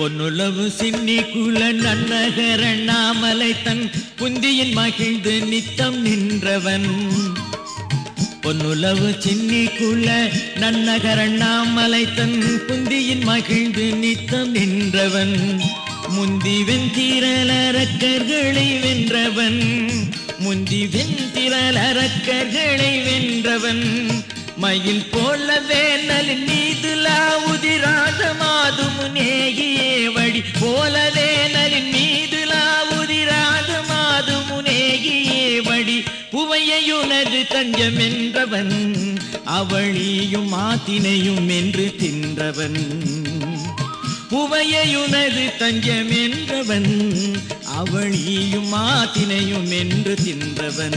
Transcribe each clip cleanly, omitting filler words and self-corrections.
பொன்னுலவு சின்னி குல நன்னகர நாமலை தன் புந்தியில் மகிழ்ந்து நித்தம் நின்றவன். பொன்னுலவு சின்னி குல நன்னகர நாமலை தன் புந்தியில் மகிழ்ந்து நித்தம் நின்றவன். முந்தி வெண்திரளரக்கர்களை வென்றவன். முந்தி வெண்திரளரக்கர்களை வென்றவன். மயில் போல வேனலின் மீது லாவுதிராத மாது முனேகியே வழி போல வேனலின் மீது லாவுதிராத மாது முனேகியே வழி. புவையுனது தஞ்சம் என்றவன் அவளியும் ஆத்தினையும் என்று தின்றவன். புவையுனது தஞ்சம் என்றவன் அவளியும் ஆத்தினையும் என்று தின்றவன்.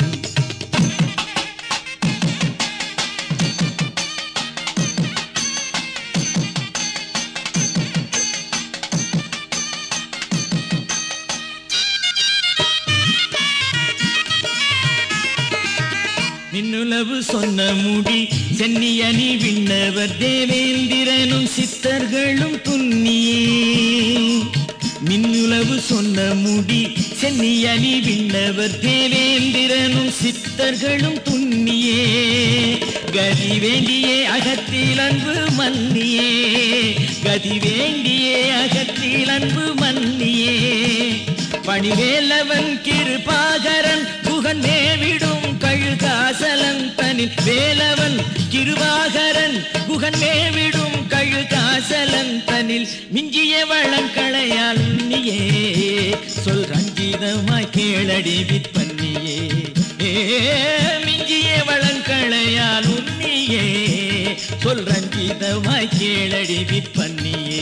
மின்னுலவு சொன்ன முடி சென்னியணி விண்ணவர் தேவேந்திரனும் சித்தர்களும் துன்னியே. மின்னுலவு சொன்ன முடி சென்னியணி விண்ணவர் தேவேந்திரனும் சித்தர்களும் துன்னியே. கதி வேண்டியே அகத்தில் அன்பு மன்னியே. கதி வேண்டியே அகத்தில் அன்பு மன்னியே. பணிவேலவன் கிருபாகரன் குகன் மேவிடும் கழுகாசலன் தனில். வேலவன் கிருபாகரன் குகன் மேவிடும் கழுகாசலன் தனில். மிஞ்சிய வளங்களையால் உன்னியே சொல் ரஞ்சிதமாய் கேளடி விற்பன்னியே. மிஞ்சிய வளங்களையால் உன்னியே சொல் ரஞ்சிதமாய் கேளடி விற்பன்னியே.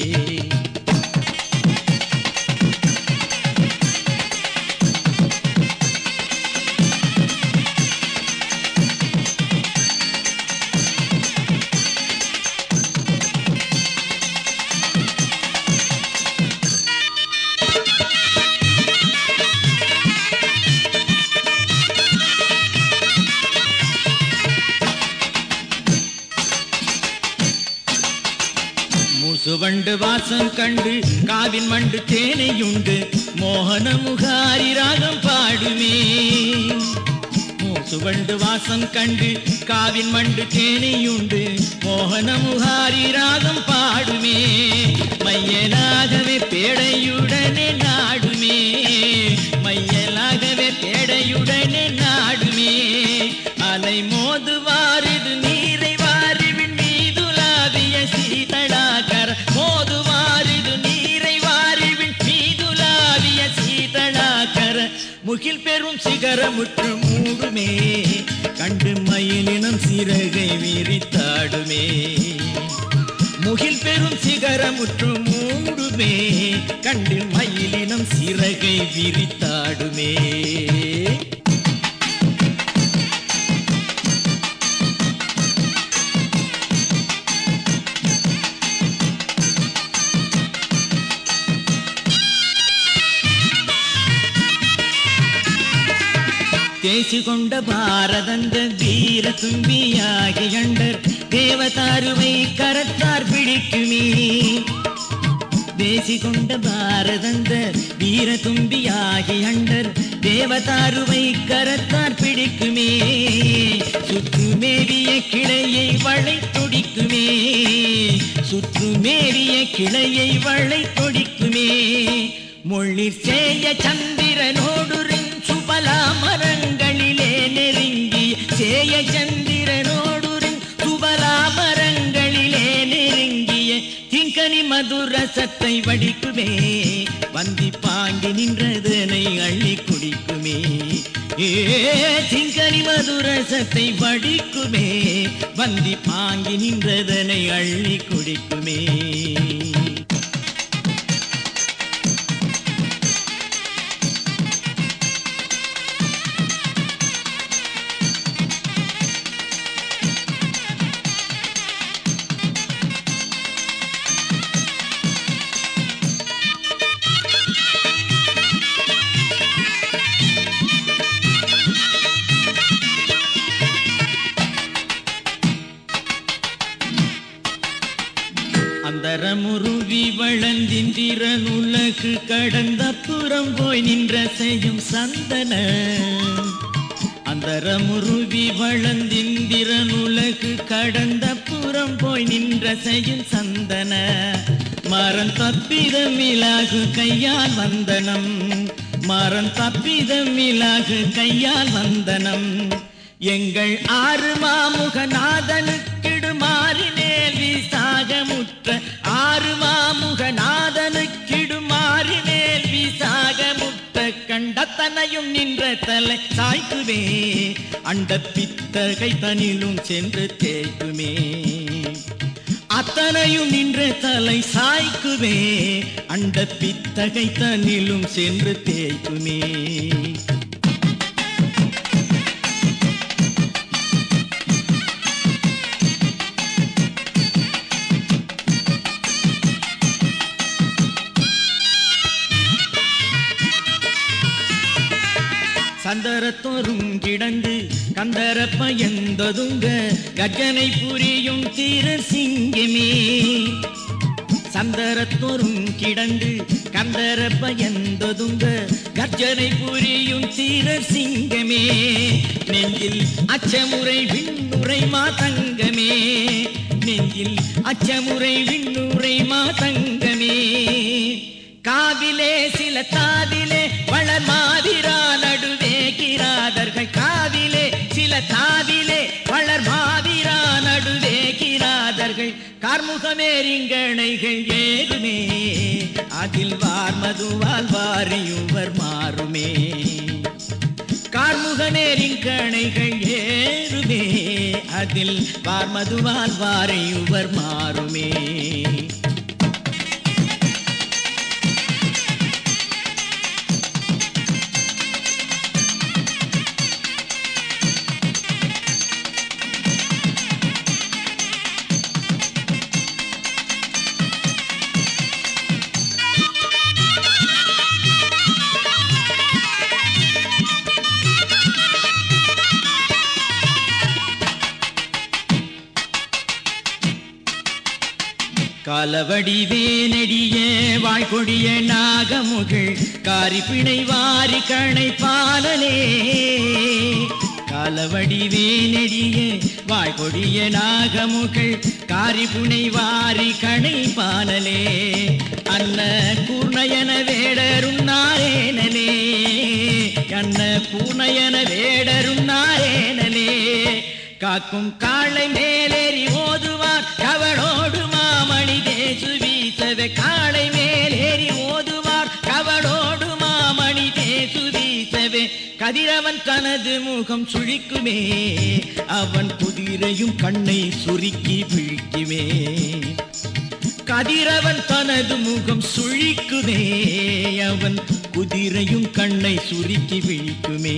மூசுவண்டு வாசம் கண்டு காவின் மண்டு தேனையுண்டு மோகன முகாரி ராகம் பாடுமே. மூசுவண்டு வாசம் கண்டு காவின் மண்டு தேனையுண்டு மோகன முகாரி ராகம் பாடுமே. மையலாகவே பேடையுடனே நாடுமே. மையலாகவே பேடையுடனே நாடுமே. அலை மோதுவாரிது நீரை வாரிவின் மீதுலாவிய சீதளாகர. மோதுவாரிது நீரை வாரிவின் மீதுலாவிய சீதளாகர. முகில் பெரும் சிகரமுற்று மூடுமே கண்டு மயிலினம் சிறகை விரித்தாடுமே. முகில் பெரும் சிகரமுற்று மூடுமே கண்டு மயிலினம் சிறகை விரித்தாடுமே. தேசி கொண்ட பாரதந்த வீர தும்பியாகி அண்டர் தேவதாருவை கரத்தார் பிடிக்குமே. தேசி கொண்ட பாரதந்த வீர தும்பியாகி அண்டர் தேவதாருவை கரத்தார் பிடிக்குமே. சுற்றுமேவிய கிளையை வளை தொடிக்குமே. சுற்றுமேவிய கிளையை வளை தொடிக்குமே. மொழிர் சேய சந்திரனோடு சுபலா மரங்களிலே நெருங்கி. சேய சந்திரனோடு சுபலா மரங்களிலே நெருங்கிய திங்கனி மதுரசத்தை வடிக்குமே. வந்தி பாங்கி நின்றதனை அள்ளி குடிக்குமே. திங்கனி மதுரசத்தை வடிக்குமே. வந்தி பாங்கி நின்றதனை அள்ளி குடிக்குமே. அந்தரமுருவி வளர்ந்திந்திரன் உலகு கடந்த புறம் போய் நின்ற செய்யும் சந்தன அந்தரமுருவி வளர்ந்திந்திரன் உலகு கடந்த புறம் போய் நின்ற செய்யும் சந்தன மரம் தப்பிதமிலாகு கையால் வந்தனம் மரம் தப்பிதமிலாகு கையால் வந்தனம் எங்கள் ஆறு மாமுகநாதனுக்கிடுமாறினேல் விசாகமுற்ற ஆறு மாமுகநாதனுக்கிடுமாறினேல் விசாகமுற்ற கண்டத்தனையும் நின்ற தலை சாய்க்குவே அண்ட பித்தகை தனிலும் சென்று தேய்க்குமே அத்தனையும் நின்ற தலை சாய்க்குவே அண்ட பித்தகை தனிலும் சென்று தேய்க்குமே சந்தரத்தோறும் கிடந்து கந்தர பயந்ததுங்க கர்ஜனை புரியும் தீர சிங்கமே சந்தரத்தோறும் கிடந்து கந்தர பயந்ததுங்க கர்ஜனை புரியும் தீர சிங்கமே நெஞ்சில் அச்சமுறை விண்ணுரை மாதங்கமே நெஞ்சில் அச்சமுறை விண்ணுரை மாதங்கமே காவிலே சில தாதிலே வளர் மாதிரா நடுவே கிராதர்கள் காவிலே சில தாதிலே வளர் மாதிரா நடுவே கிராதர்கள் கார்முகமேரிங்கணைகள் ஏறுமே அதில் வார்மதுவால் வாரியுவர் மாறுமே கார்முகமேரிங்கணைகள் ஏறுமே அதில் வார்மதுவால் வாரியுவர் மாறுமே காலவடிவே நெடிய வாய்கொடிய நாகமுகள் காரிப்பிணை வாரி கணை பாலலே காலவடிவே நெடிய வாய்கொடிய நாகமுகள் காரிப்புனை வாரி கணை பாலலே அன்ன பூர்ணயன வேடருன்னாரேனலே அன்ன பூர்ணயன வேடருன்னாரேனலே காக்கும் காளை மேலேறி ஓதுவார் கவளோடு மாமணி தேசுவீசவே காளை மேலேறி ஓதுவார் கவளோடு மாமணி தேசுவீசவே கதிரவன் தனது முகம் சுழிக்குமே அவன் குதிரையும் கண்ணை சுருக்கி விழிக்குமே கதிரவன் தனது முகம் சுழிக்குமே அவன் குதிரையும் கண்ணை சுருக்கி விழிக்குமே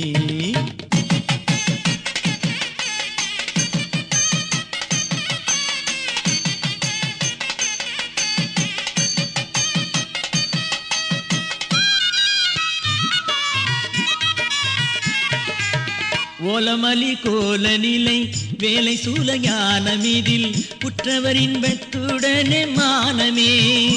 ஓலமலி கோல நிலை வேலை சூலஞான மீதில் குற்றவரின் வெட்டுடனே மானமே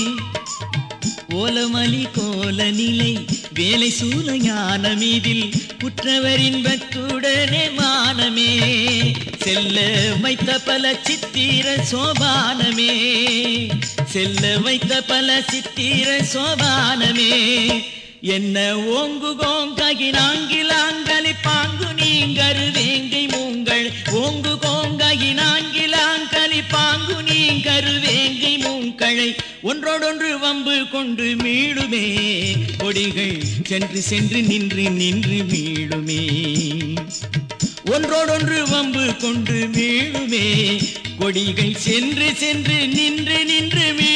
ஓலமலி கோல நிலை வேலை சூலஞான மீதில் குற்றவரின் வெட்டுடனே மானமே செல்ல வைத்த பல சித்திர சோபானமே செல்ல வைத்த பல சித்திர சோபானமே என்ன ஓங்கு கோங்ககினாங்கிலாங்கலி பாங்கு நீங்கரு வேங்கை மூங்கள் ஓங்கு கோங்ககினாங்கிலாங்கலி பாங்கு நீங்கரு வேங்கை மூங்களை ஒன்றோடொன்று வம்பு கொண்டு மீளுமே கொடிகள் சென்று சென்று நின்று நின்று மீளுமே ஒன்றோடொன்று வம்பு கொண்டு மீளுமே கொடிகள் சென்று சென்று நின்று நின்று